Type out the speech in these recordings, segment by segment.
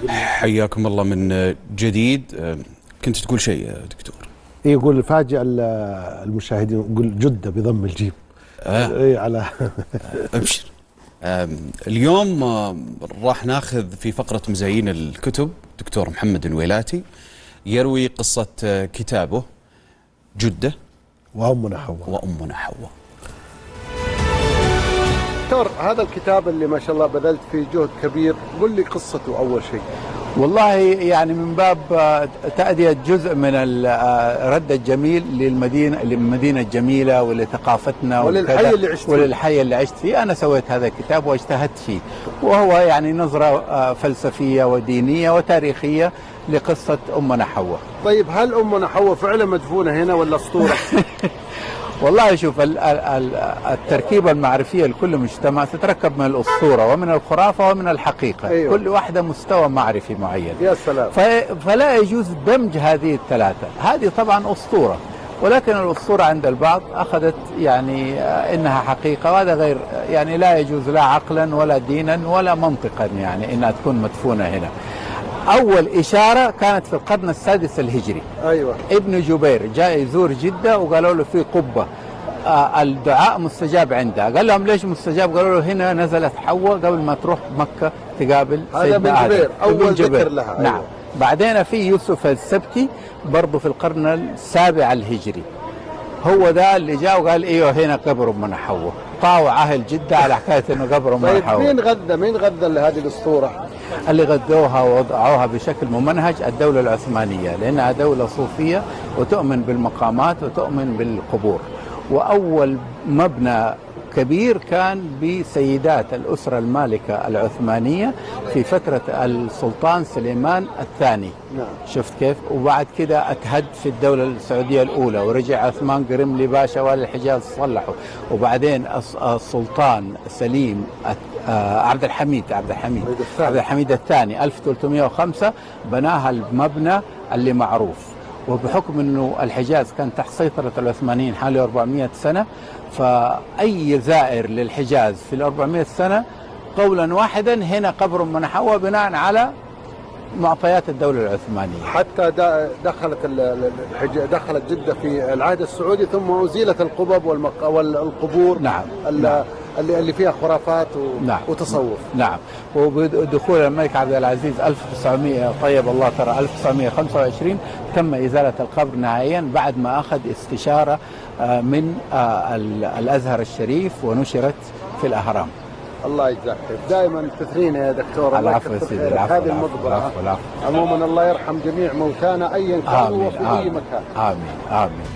حياكم الله من جديد. كنت تقول شيء يا دكتور؟ يقول فاجئ المشاهدين، يقول جدة بضم الجيم. على ابشر. اليوم راح ناخذ في فقرة مزايين الكتب دكتور محمد النويلاتي يروي قصة كتابه جدة وأمنا حواء. دكتور، هذا الكتاب اللي ما شاء الله بذلت فيه جهد كبير، قل لي قصته أول شيء. والله يعني من باب تأدية جزء من الرد الجميل للمدينة الجميلة ولثقافتنا وللحي اللي عشت فيه. أنا سويت هذا الكتاب واجتهدت فيه، وهو يعني نظرة فلسفية ودينية وتاريخية لقصة أمنا حواء. طيب، هل أمنا حواء فعلا مدفونة هنا ولا أسطورة؟ والله شوف، التركيبة المعرفية لكل مجتمع تتركب من الأسطورة ومن الخرافة ومن الحقيقة. أيوة. كل واحدة مستوى معرفي معين. يا سلام. فلا يجوز دمج هذه الثلاثة. هذه طبعا أسطورة، ولكن الأسطورة عند البعض أخذت يعني إنها حقيقة، وهذا غير، يعني لا يجوز لا عقلا ولا دينا ولا منطقا يعني إنها تكون مدفونة هنا. أول إشارة كانت في القرن السادس الهجري. أيوة. ابن جبير جاء يزور جدة وقالوا له في قبة الدعاء مستجاب عندها. قال لهم ليش مستجاب؟ قالوا له هنا نزلت حواء قبل ما تروح مكة تقابل سيدنا آدم. هذا أول ذكر لها. أيوة. نعم. بعدين في يوسف السبتي برضه في القرن السابع الهجري، هو ده اللي جاء وقال ايوه هنا قبر أمنا حواء. طاوع أهل جدة على حكاية انه قبر أمنا حواء. مين غذى هذه الأسطورة؟ اللي غذوها ووضعوها بشكل ممنهج الدولة العثمانية، لأنها دولة صوفية وتؤمن بالمقامات وتؤمن بالقبور. وأول مبنى كبير كان بسيدات الأسرة المالكة العثمانية في فترة السلطان سليمان الثاني. نعم. شفت كيف؟ وبعد كده أتهد في الدولة السعودية الأولى، ورجع عثمان قرملي باشا والي الحجاز صلحوا، وبعدين السلطان سليم عبد الحميد الثاني 1305 بناها المبنى اللي معروف. وبحكم أنه الحجاز كان تحت سيطرة العثمانيين حوالي 400 سنة، فأي زائر للحجاز في 400 سنة قولا واحدا هنا قبر أمنا حواء بناء على معطيات الدولة العثمانية. حتى دخلت جدة في العهد السعودي، ثم أزيلت القبب والقبور. نعم. اللي فيها خرافات نعم. وتصوف. نعم. ودخول الملك عبد العزيز 1900 طيب الله ترى 1925 تم إزالة القبر نهائيا بعد ما أخذ استشارة من الأزهر الشريف ونشرت في الأهرام. الله يجزاك خير، دائما تثرين يا دكتور. العفو يا سيدي. هذه المقبرة عموما الله يرحم جميع موتانا أيا كانوا وفي أي مكان. آمين.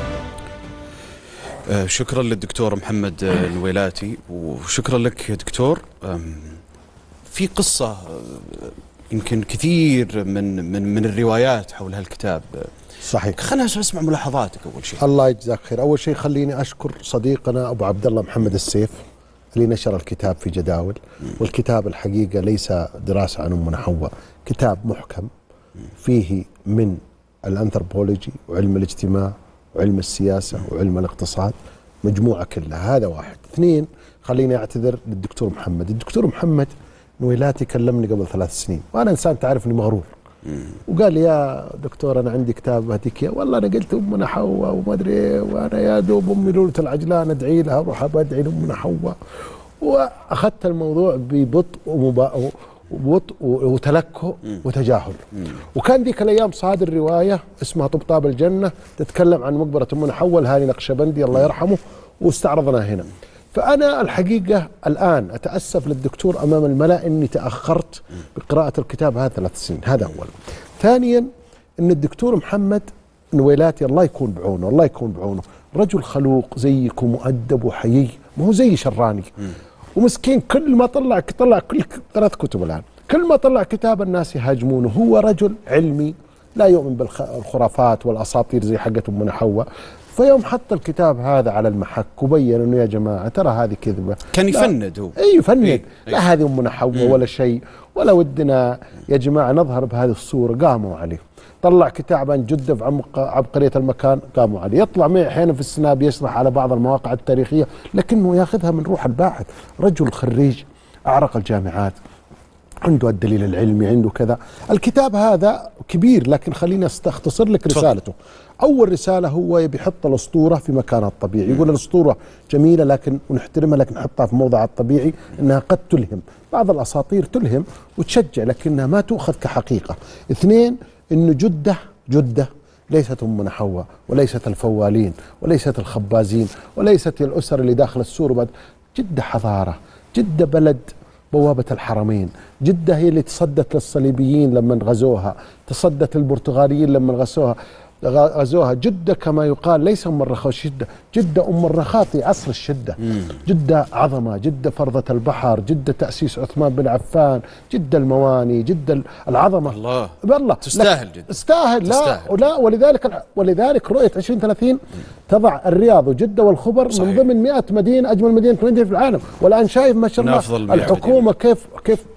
شكرا للدكتور محمد النويلاتي، وشكرا لك يا دكتور. في قصة يمكن كثير من الروايات حول هالكتاب. صحيح. خلينا نسمع ملاحظاتك أول شيء. الله يجزاك خير. أول شيء خليني أشكر صديقنا أبو عبد الله محمد السيف اللي نشر الكتاب في جداول. والكتاب الحقيقة ليس دراسة عن أمنا حواء، كتاب محكم فيه من الأنثروبولوجي وعلم الاجتماع وعلم السياسة وعلم الاقتصاد، مجموعة كلها. هذا واحد. اثنين، خليني أعتذر للدكتور محمد. الدكتور محمد نويلاتي كلمني قبل 3 سنين، وأنا إنسان تعرفني مغرور، وقال لي يا دكتور أنا عندي كتاب هديك إياه. والله أنا قلت أمنا حواء وما أدري إيه، وأنا يا دوب أمي لولة العجلان أدعي لها، أروح أدعي لأمنا حواء. وأخذت الموضوع ببطء وتلكؤ وتجاهل. وكان ذيك الايام صادر روايه اسمها طبطاب الجنه تتكلم عن مقبره امنا حواء لهاني نقشبندي الله يرحمه، واستعرضناها هنا. فانا الحقيقه الان اتاسف للدكتور امام الملا اني تاخرت بقراءه الكتاب هذا 3 سنين. هذا اولا. ثانيا، ان الدكتور محمد نويلاتي الله يكون بعونه، رجل خلوق زيك ومؤدب وحيي، ما هو زي شراني ومسكين. كل ما طلع كل 3 كتب الآن، كل ما طلع كتاب الناس يهاجمونه. هو رجل علمي لا يؤمن بالخرافات والأساطير زي حقة أمنا حواء. فيوم حط الكتاب هذا على المحك وبين انه يا جماعه ترى هذه كذبه، كان يفند هو. اي يفند. لا هذه امنا حواء ولا شيء، ولا ودنا يا جماعه نظهر بهذه الصوره. قاموا عليه. طلع كتاب عن جدة في عبقرية المكان، قاموا عليه. يطلع معي احيانا في السناب يشرح على بعض المواقع التاريخية، لكنه ياخذها من روح الباحث. رجل خريج اعرق الجامعات، عنده الدليل العلمي، عنده كذا. الكتاب هذا كبير لكن خليني استختصر لك رسالته. أول رسالة هو بيحط الأسطورة في مكانها الطبيعي، يقول الأسطورة جميلة لكن ونحترمها لكن نحطها في موضعها الطبيعي، إنها قد تلهم. بعض الأساطير تلهم وتشجع لكنها ما تؤخذ كحقيقة. اثنين، إنه جدة ليست أمنا حواء وليست الفوالين وليست الخبازين وليست الأسر اللي داخل السور وبعد. جدة حضارة، جدة بلد بوابة الحرمين، جدة هي اللي تصدت للصليبيين لما غزوها، تصدت للبرتغاليين لما غزوها. جدة كما يقال ليس أم الرخاء جدة أم الرخاء في عصر الشدة. جدة عظمة، جدة فرضة البحر، جدة تأسيس عثمان بن عفان، جدة المواني، جدة العظمة. الله بالله تستاهل جدة، تستاهل. لا ولذلك رؤية 2030 تضع الرياض وجدة والخبر صحيح. من ضمن 100 مدينة أجمل مدينة في العالم. والآن شايف ما شاء الله الحكومة كيف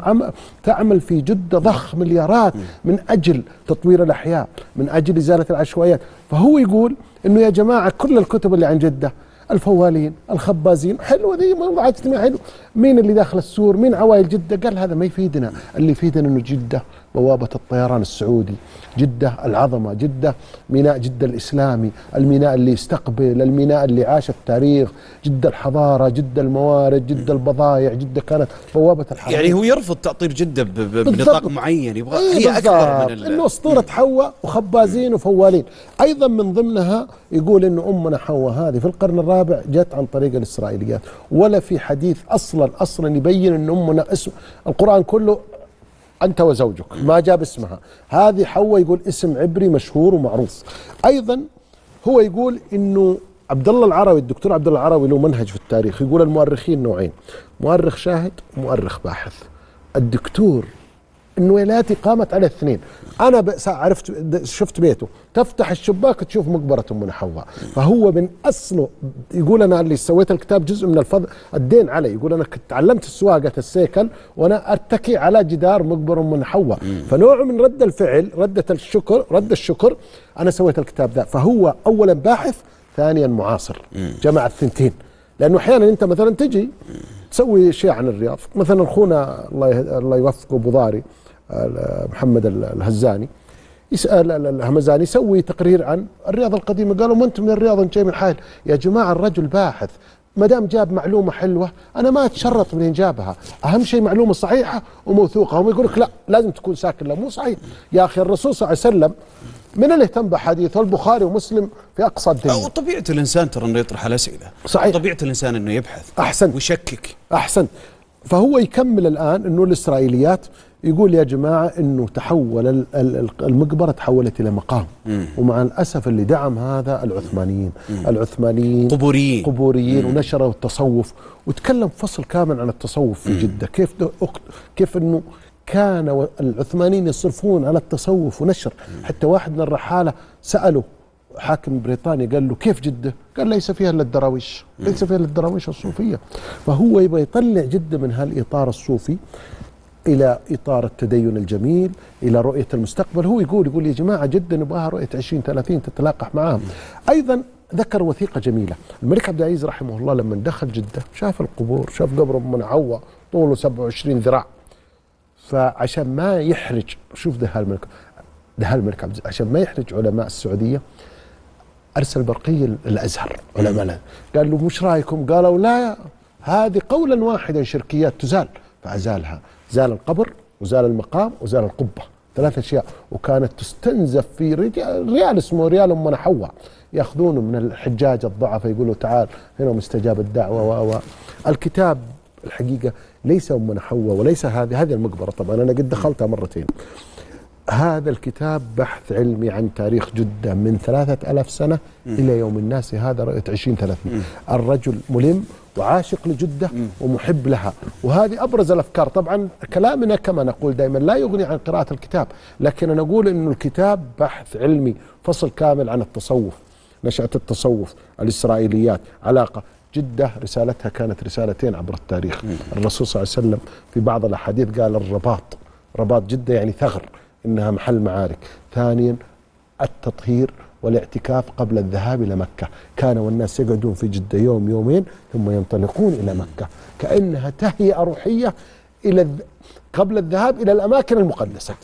تعمل في جدة، ضخ مليارات من أجل تطوير الأحياء، من أجل إزالة العشوائيات. فهو يقول إنه يا جماعة كل الكتب اللي عن جدة، الفوالين، الخبازين، حلوة ذي موضوعات اجتماعية حلو، مين اللي داخل السور، مين عوائل جدة؟ قال هذا ما يفيدنا، اللي يفيدنا إنه جدة بوابة الطيران السعودي، جدة العظمة، جدة ميناء جدة الإسلامي، الميناء اللي يستقبل، الميناء اللي عاش التاريخ، جدة الحضارة، جدة الموارد، جدة البضائع، جدة كانت بوابة الحرم. يعني هو يرفض تأطير جدة بنطاق معين، يبغى هي أكبر من إنه أسطورة حواء وخبازين وفوالين. أيضا من ضمنها يقول إنه أمنا حواء هذه في القرن الرابع جت عن طريق الإسرائيليات، ولا في حديث أصلا يبين إن أمنا اسم القرآن كله أنت وزوجك، ما جاب اسمها. هذه حواء يقول اسم عبري مشهور ومعروف. أيضا هو يقول إنه عبد الله العروي، الدكتور عبد الله العروي له منهج في التاريخ، يقول المؤرخين نوعين، مؤرخ شاهد ومؤرخ باحث. الدكتور الولاياتي قامت على الاثنين. انا عرفت شفت بيته، تفتح الشباك تشوف مقبره ام حواء. فهو من اصله يقول انا اللي سويت الكتاب جزء من الفضل الدين علي، يقول انا كنت تعلمت سواقه السيكل وانا اتكي على جدار مقبره ام حواء. فنوع من رد الفعل، رد الشكر انا سويت الكتاب ذا. فهو اولا باحث، ثانيا معاصر، جمع الثنتين. لانه احيانا انت مثلا تجي تسوي شيء عن الرياض، مثلا اخونا الله يوفقه ابو ضاري محمد الهزاني يسأل الهمزاني يسوي تقرير عن الرياض القديمة، قالوا ما انت من الرياض انت جاي من حائل. يا جماعة الرجل باحث، ما دام جاب معلومة حلوة انا ما اتشرط منين جابها، اهم شيء معلومة صحيحة وموثوقة. هم يقول لك لا لازم تكون ساكن، لا مو صحيح يا اخي. الرسول صلى الله عليه وسلم من اللي اهتم بحديثه؟ البخاري ومسلم في اقصى الدنيا. أو طبيعة الانسان ترى انه يطرح الاسئلة، صحيح، طبيعة الانسان انه يبحث احسن ويشكك. احسن. فهو يكمل الان انه الاسرائيليات يقول يا جماعة انه تحول المقبرة تحولت الى مقام. ومع الاسف اللي دعم هذا العثمانيين قبوريين ونشروا التصوف، وتكلم فصل كامل عن التصوف في جدة، كيف انه كان العثمانيين يصرفون على التصوف ونشر. حتى واحد من الرحالة سأله حاكم بريطاني قال له كيف جدة؟ قال ليس فيها الا الدراويش، ليس فيها الا الدراويش الصوفية. فهو يبغى يطلع جدة من هالإطار الصوفي إلى إطار التدين الجميل، إلى رؤية المستقبل. هو يقول يا جماعة جدا نبغاها رؤية 2030 تتلاقح معاهم. أيضا ذكر وثيقة جميلة، الملك عبد العزيز رحمه الله لما دخل جدة شاف القبور، شاف قبر أم حواء طوله 27 ذراع. فعشان ما يحرج، شوف ده الملك عبد العزيز، عشان ما يحرج علماء السعودية أرسل برقية الأزهر علماء، قال له مش رأيكم؟ قالوا لا، هذه قولا واحدا شركيات تزال. فأزالها، زال القبر وزال المقام وزال القبة، 3 أشياء. وكانت تستنزف في ريال اسمه ريال أم حواء، يأخذونه من الحجاج الضعفاء يقولوا تعال هنا مستجاب الدعوة. الكتاب الحقيقة ليس أم حواء وليس هذه المقبرة، طبعا أنا قد دخلتها مرتين. هذا الكتاب بحث علمي عن تاريخ جدة من 3000 سنة إلى يوم الناس هذا، رؤية 2030. الرجل ملم وعاشق لجدة ومحب لها، وهذه أبرز الأفكار. طبعا كلامنا كما نقول دائما لا يغني عن قراءة الكتاب، لكن أنا أقول أن الكتاب بحث علمي، فصل كامل عن التصوف، نشأة التصوف، الإسرائيليات، علاقة جدة. رسالتها كانت رسالتين عبر التاريخ. الرسول صلى الله عليه وسلم في بعض الأحاديث قال رباط جدة يعني ثغر، إنها محل معارك. ثانيا التطهير والاعتكاف قبل الذهاب إلى مكة، كان والناس يقعدون في جدة يوم يومين ثم ينطلقون إلى مكة، كأنها تهيئة روحية قبل الذهاب إلى الأماكن المقدسة.